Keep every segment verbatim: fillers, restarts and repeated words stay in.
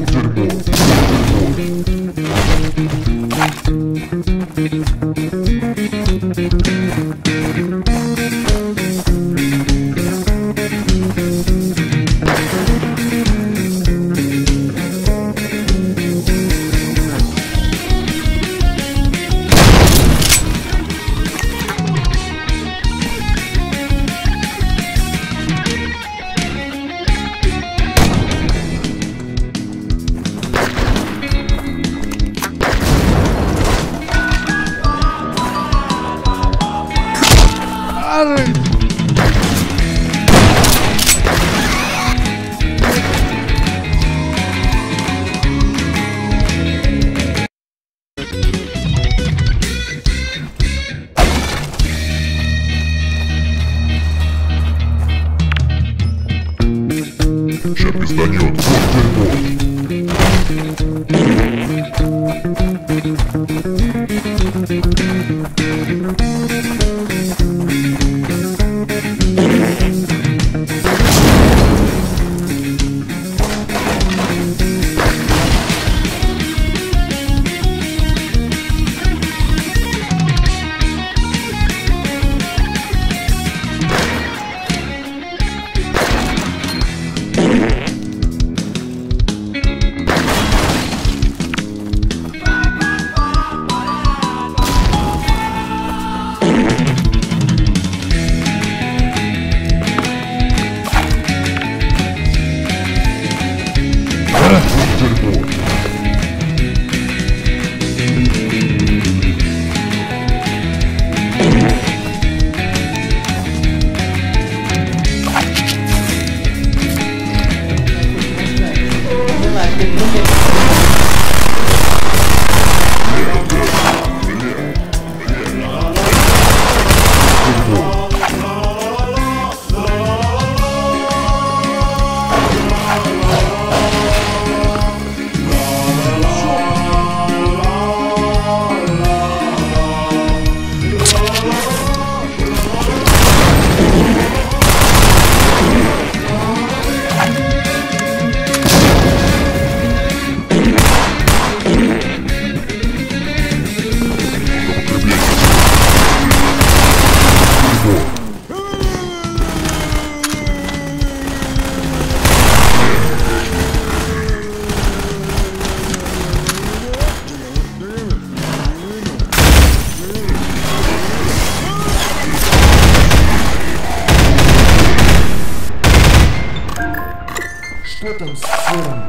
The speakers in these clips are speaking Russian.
Что там с сыром?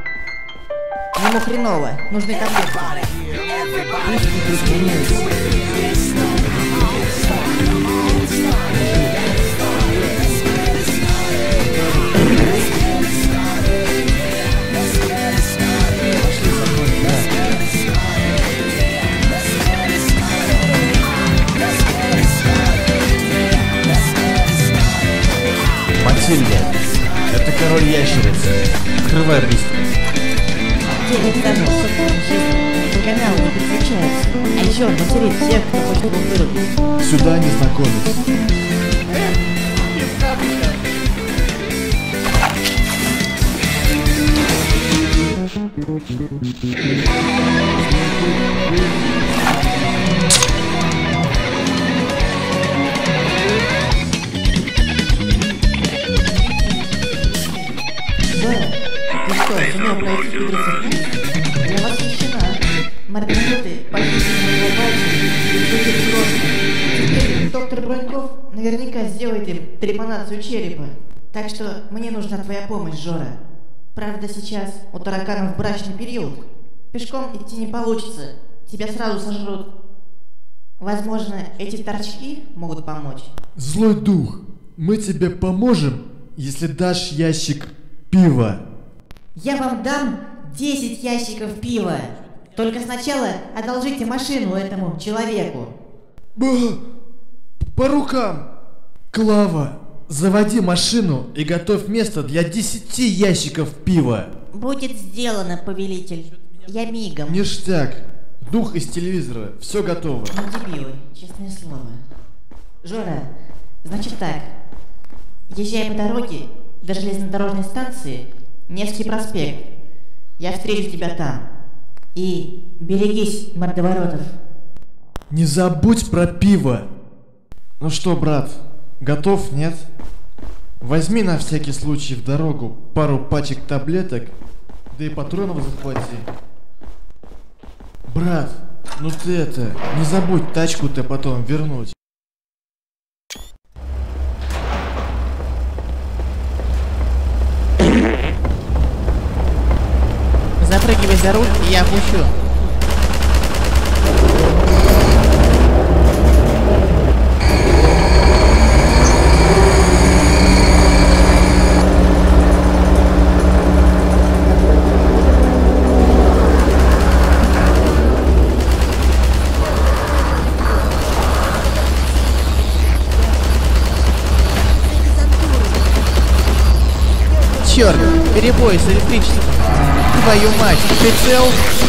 Ему хреново, нужны таблетки. Пусть не прислоняется. Матильда, это король ящериц. Открывай быстро. Девять даже канал не переключается. А еще он материт всех, кто хочет его вырубить. Сюда незнакомец. Ты что, сумел пройти квадроцикл? Я восхищена. Маркетинги, похищенные пальцами, звучит просто. Теперь доктор Броньков наверняка сделает им трепанацию черепа. Так что мне нужна твоя помощь, Жора. Правда, сейчас у тараканов брачный период. Пешком идти не получится. Тебя сразу сожрут. Возможно, эти торчки могут помочь. Злой дух, мы тебе поможем, если дашь ящик пива. Я вам дам десять ящиков пива. Только сначала одолжите машину этому человеку. Ба, по рукам. Клава, заводи машину и готовь место для десяти ящиков пива. Будет сделано, повелитель. Я мигом. Ништяк. Дух из телевизора. Все готово. Не дебилы, честное слово. Жора, значит так. Езжай по дороге до железнодорожной станции Невский проспект. Я встречу тебя там. И берегись мордоворотов. Не забудь про пиво. Ну что, брат, готов, нет? Возьми на всякий случай в дорогу пару пачек таблеток, да и патронов захвати. Брат, ну ты это, не забудь тачку-то потом вернуть. Запрыгивай за руль, и я опущу. Черт, перебой с электричеством. Твою мать, ты цел?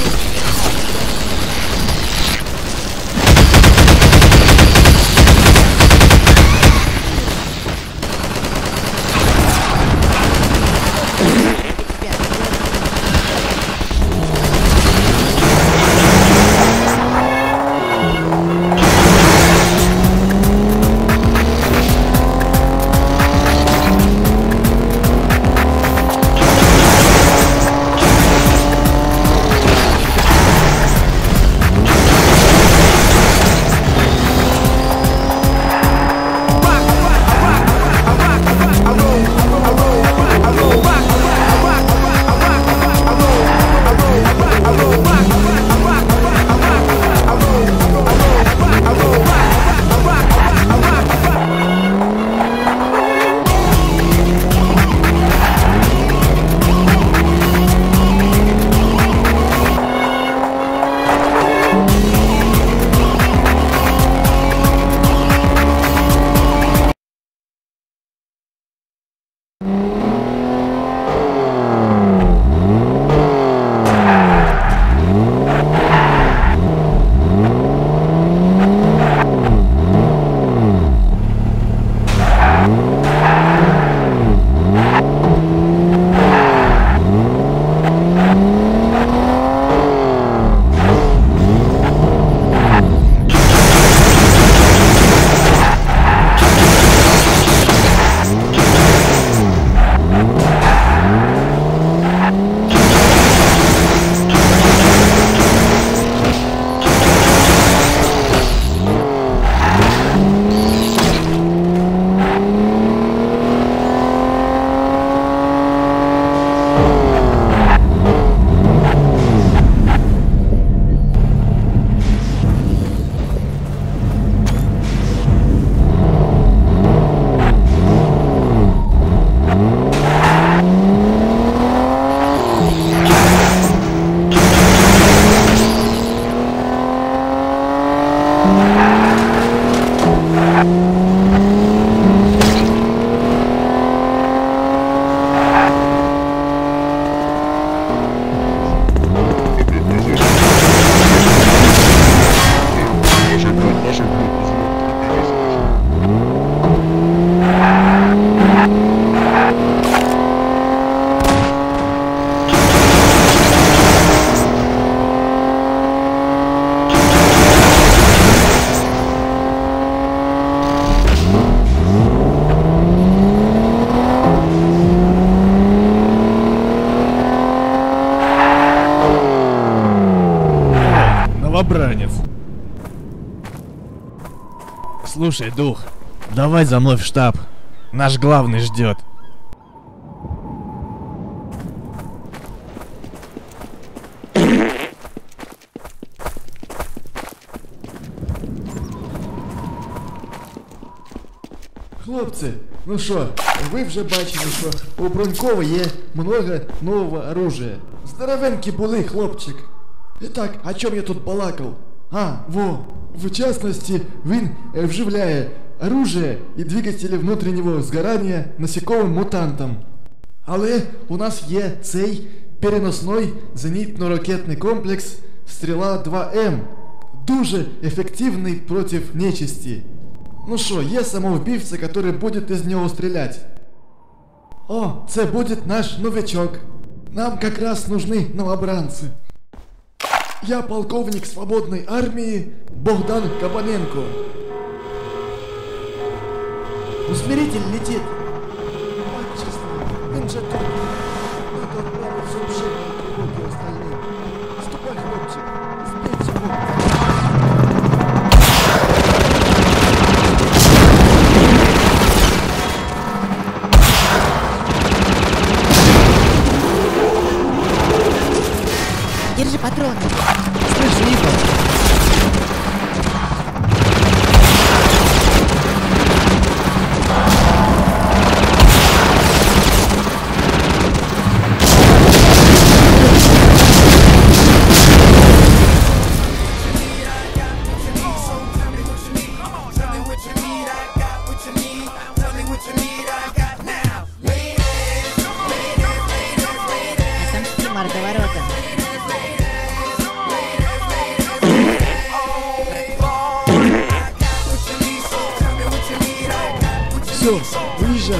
Новобранец. Слушай, дух, давай за мной в штаб. Наш главный ждет. Хлопці, ну що, ви вже бачили, що у Бронькова є много нового оружия. Здоровенькі були, хлопчик. Итак, о чем я тут балакал? А, во, в частности, він вживляє оружие і двигателі внутрішнього згорання насіковим мутантам. Але у нас є цей переносний зенітно-ракетний комплекс Стріла два М. Дуже ефективний проти нечисті. Ну що, є самоубивця, який буде із нього стріляти. О, це буде наш новичок. Нам как раз нужны новобранцы. Я полковник свободной армии Богдан Кабаненко. Усмиритель летит. Отчество. Він же тут. Надо отправить сообщение о тревоге остальным. Ступай, хлопчик. Сбей всего. Держи патроны. Слышь, Ива. Отомсти мордоворотом. Все, уезжай.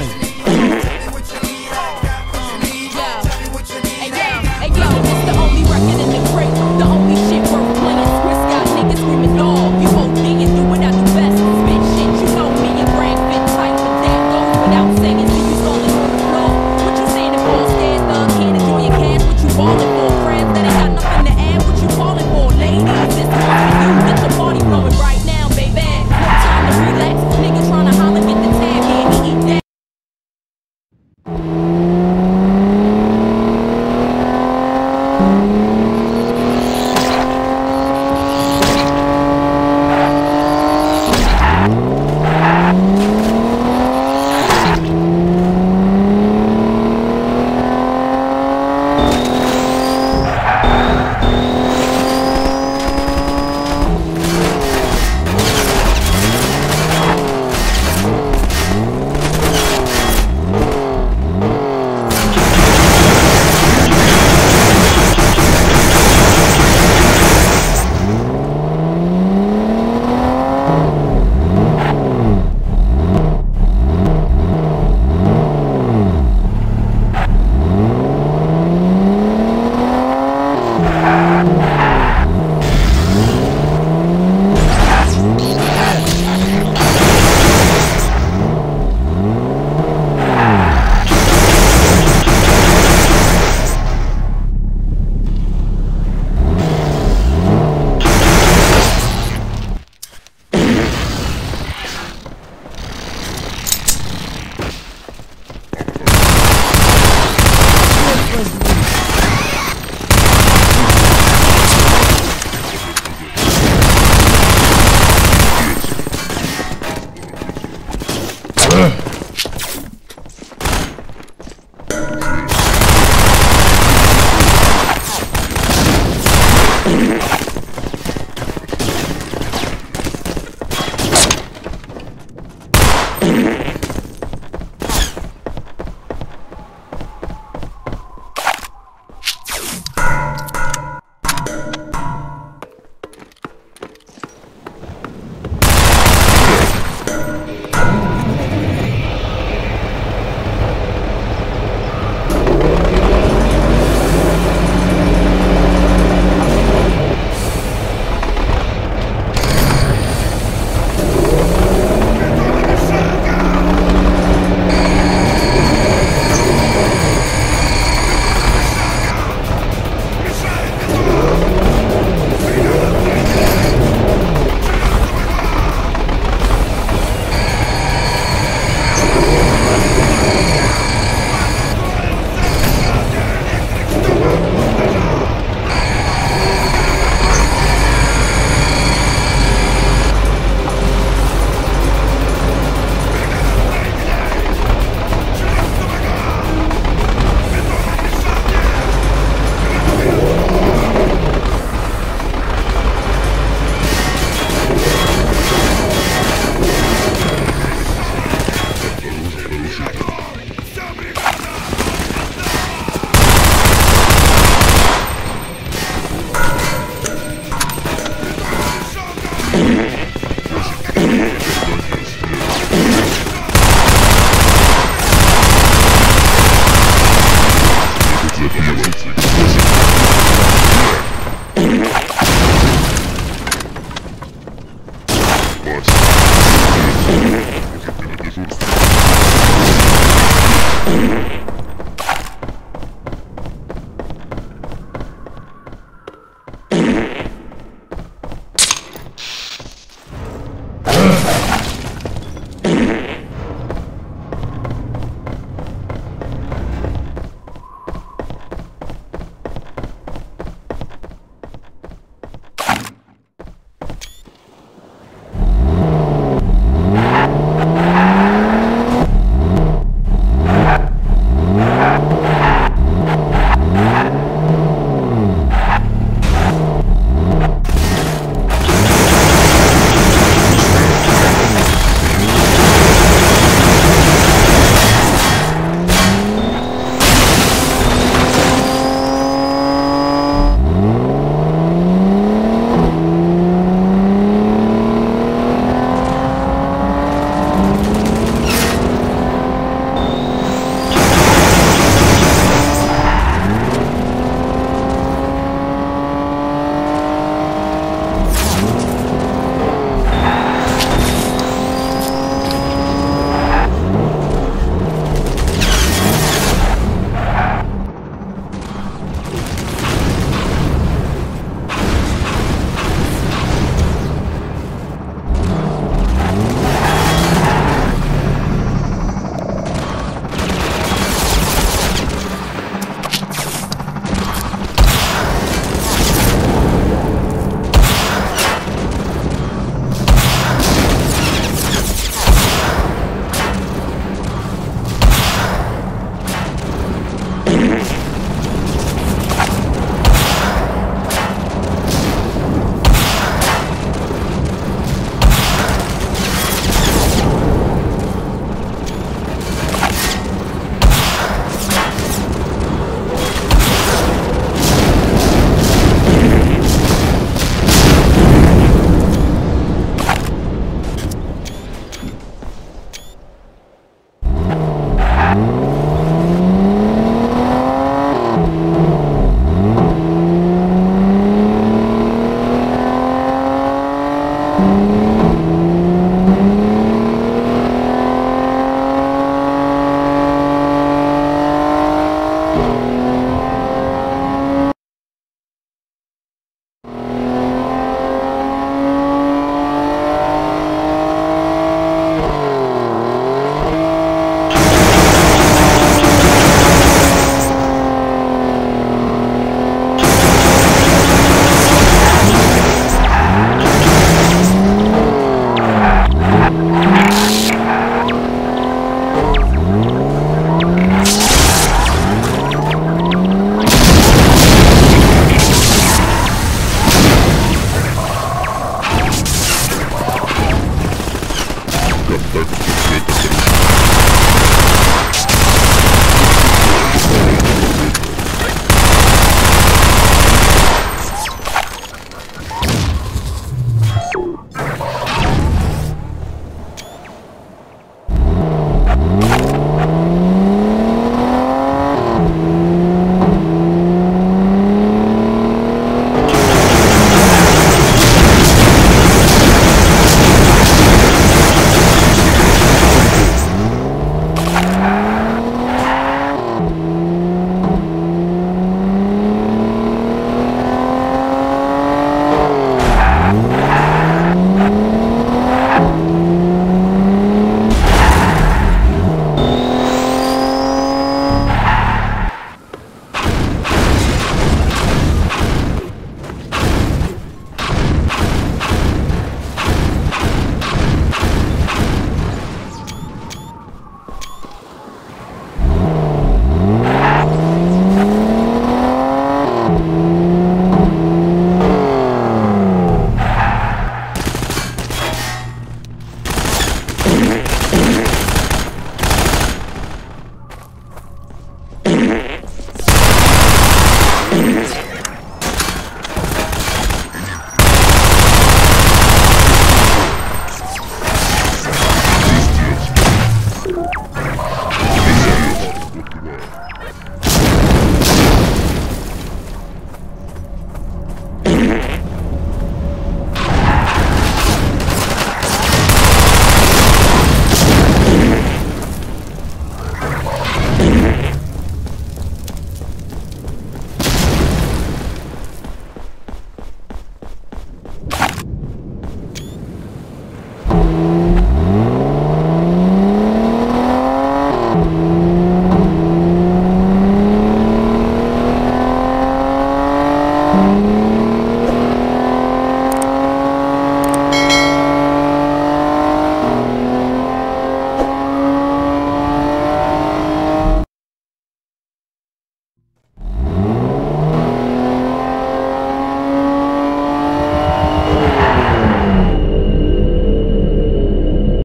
Hey yo, hey yo, it's the only record in the crate, the only shit worth playing. Swiss got niggas screaming dog. You O D and do what I do best. Spit shit, you know me and brand fit tight, but that goes without saying. So you stalling on the floor. What you saying if all scared thug can't enjoy your cash? What you ballin' for? Friends that ain't got nothing to add. What you calling for? Ladies, this one for you. Get the party blowing right now, baby. No time to relax. Nigga tryna holler, get the tab, yeah, he eat that. Ugh!